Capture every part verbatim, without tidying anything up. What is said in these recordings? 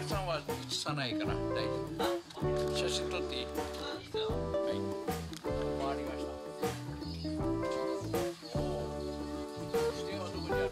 林さんは映さないから大丈夫。写真撮っていい？はい。回りました。支店はどこにあるって？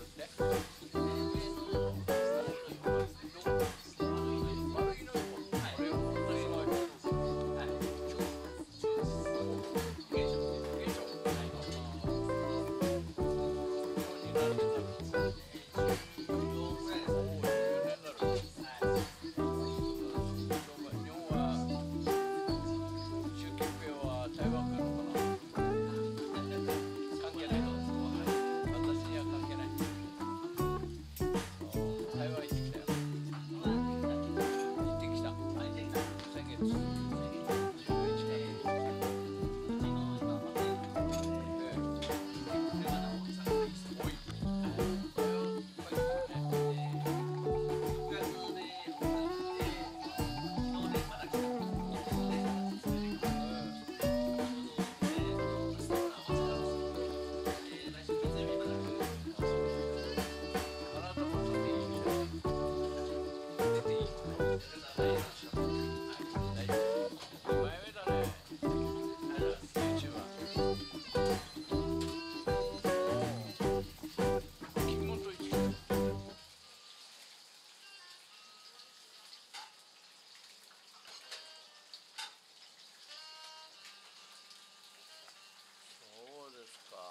そうですか。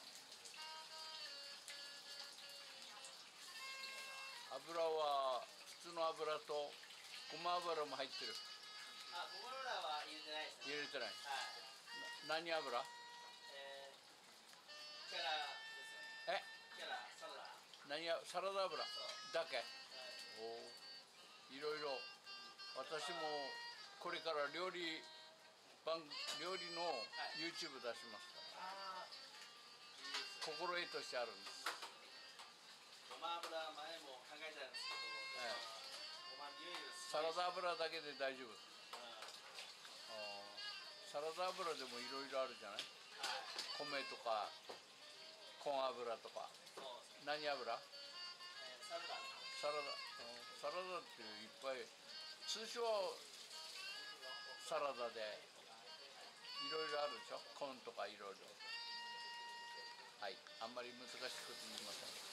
油は普通の油とごま油も入ってる。 あ、ごま油は入れてないですね。 入れてない。 はい。 何油？ えー、キャラですね。 え？ キャラ、サラダ。 何や、サラダ油だけ？ はい。 おお、いろいろ。私もこれから料理番料理の YouTube 出しますから。 ああ、いいですね。 心得としてあるんです。 ごま油前も考えたんですけど、 ええ、 ごま匂いがすサごい。 ラダ油だけで大丈夫。 うん、 あー、サラダ油でもいろいろあるじゃない？ はい。 米とかコーン油とか。 そうですね。 何油？ えー、サラダ。 サラダ。サラダっていっぱい。通称サラダでいろいろあるでしょ。コーンとかいろいろ。はい、あんまり難しく言いません。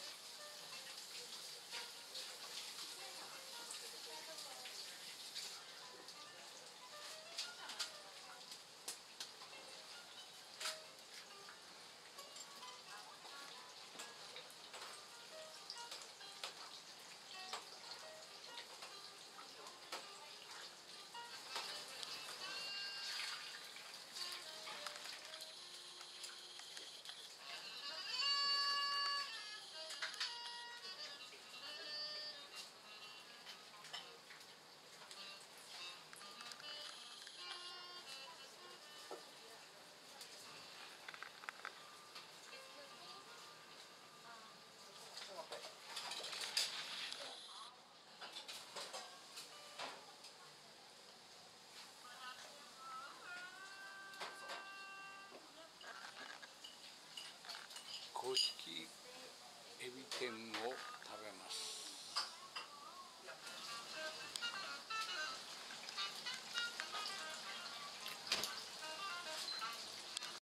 公式エビ天を食べます。